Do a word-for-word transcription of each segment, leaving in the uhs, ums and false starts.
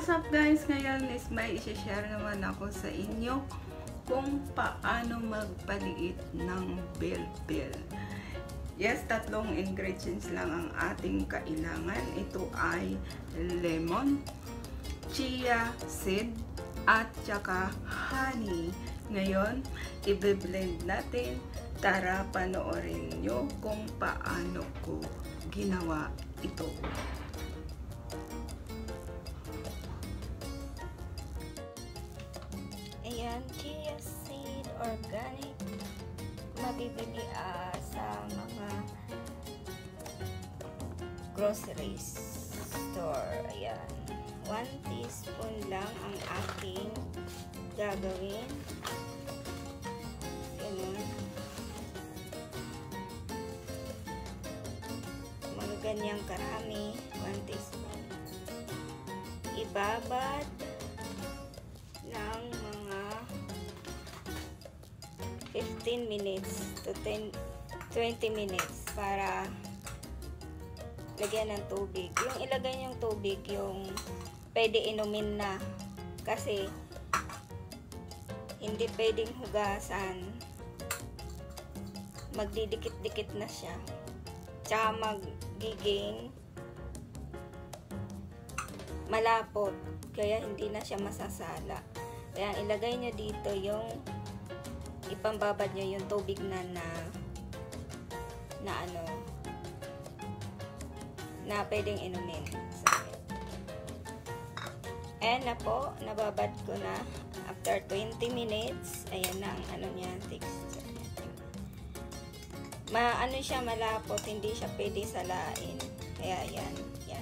What's up guys? Ngayon is may i-share naman ako sa inyo kung paano magpaliit ng bell-bell. Yes, tatlong ingredients lang ang ating kailangan. Ito ay lemon, chia seed, at saka honey. Ngayon, i-blend natin. Tara, panoorin nyo kung paano ko ginawa ito. Ayan, chia seed, organic. Mabibili uh, sa mga grocery store. Ayan. one teaspoon lang ang aking gagawin. Ganun. Mga ganyang karami. one teaspoon. Ibabad ng mga fifteen minutes to ten, twenty minutes para lagyan ng tubig. Yung ilagay yung tubig, yung pwede inumin na. Kasi hindi pwedeng hugasan. Magdidikit-dikit na siya. Tsaka magiging malapot. Kaya hindi na siya masasala. Kaya ilagay nyo dito yung ipambabad nyo yung tubig na na na ano na pwedeng inumin. So, ayan na po, nababad ko na after twenty minutes. Ayan na ang ano niya, texture. Maano siya, malapot, hindi siya pwede salain. Kaya ayan, yan.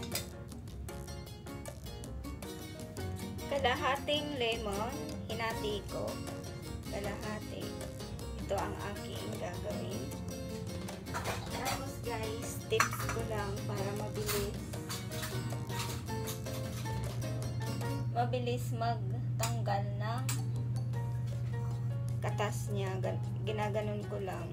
Kalahating lemon, hinati ko. Kalahati. Ito ang aking gagawin. Tapos guys, tips ko lang para mabilis. Mabilis magtanggal ng katas niya. Ginaganon ko lang.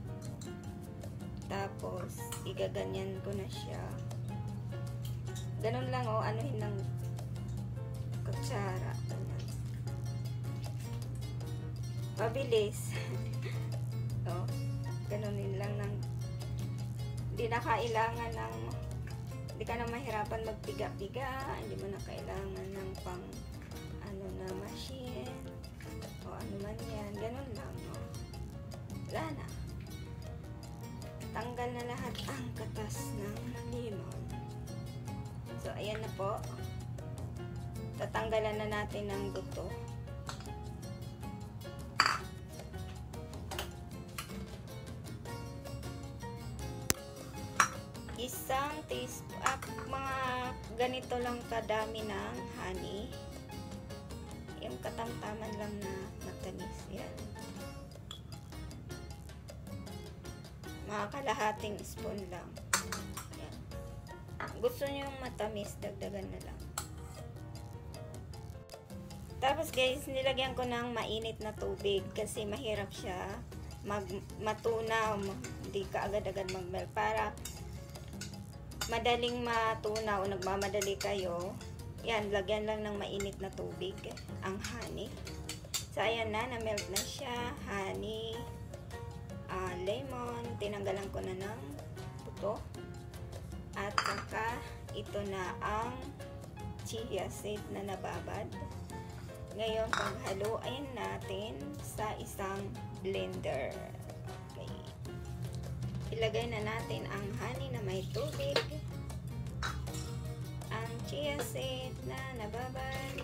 Tapos, igaganyan ko na siya. Ganon lang o, oh, anuhin ng kutsara. Mabilis. Oh, ganunin lang ng hindi na kailangan ng hindi ka na mahirapan magpiga-piga, hindi mo na kailangan ng pang ano na machine o ano man yan, ganun lang. Oh. Wala na. Tanggal na lahat ang katas ng lemon. So, ayan na po. Tatanggalan na natin ng buto. Isang teaspoon, ah, mga ganito lang kadami ng honey. Yung katamtaman lang na matamis. Yan. Mga kalahating spoon lang. Yan. Gusto nyo yung matamis, dagdagan na lang. Tapos guys, nilagyan ko ng mainit na tubig kasi mahirap siya mag matunaw. Hindi ka agad-agad mag-melt. Para madaling matunaw o nagmamadali kayo, yan, lagyan lang ng mainit na tubig ang honey. So, ayan na, na-melt na siya. Honey, uh, lemon, tinanggalan ko na ng buto. At saka, ito na ang chia seed na nababad. Ngayon, paghaluin natin sa isang blender. Ilagay na natin ang honey na may tubig, ang chia seed na nababad,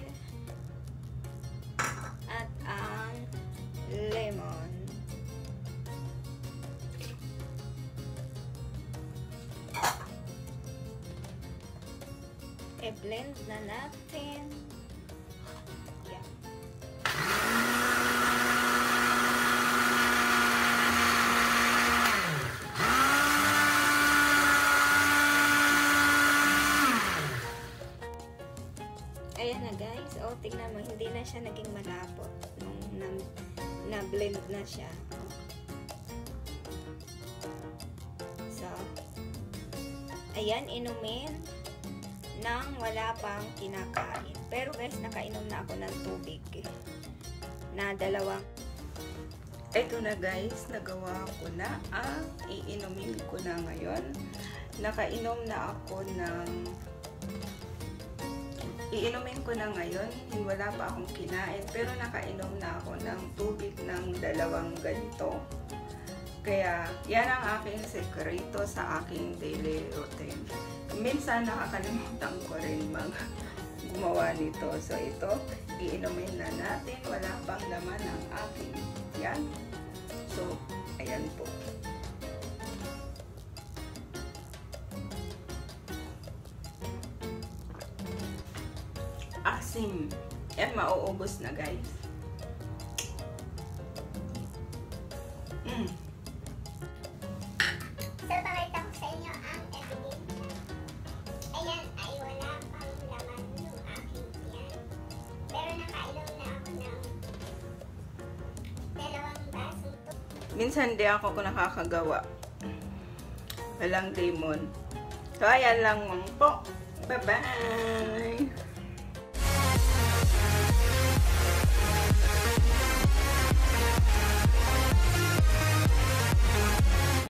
at ang lemon. I-blend na natin. Yan. Ayan na guys, o oh, tingnan mo, hindi na siya naging malapot nung na-blend na, na siya. So, ayan, inumin nang wala pang kinakain. Pero guys, nakainom na ako ng tubig na dalawang. Ito na guys, nagawa ko na ang iinumin ko na ngayon. Nakainom na ako ng iinumin ko na ngayon. Wala pa akong kinain, pero nakainom na ako ng tubig ng dalawang ganito. Kaya yan ang aking sekreto sa aking daily routine. Minsan nakakalimutan ko rin mag gumawa nito. So ito, iinumin na natin. Wala pang laman ang aking yan. So, ayan po. Asim. Yan, mauubos na guys. Mm. So, pakita ko sa inyo ang ebidensya. Ayan ay wala pang laman yung aking tiyan. Pero nakainom na ako ng dalawang basong tubig. Minsan di ako ko nakakagawa. Walang lemon. So, ayan lang po. Bye-bye!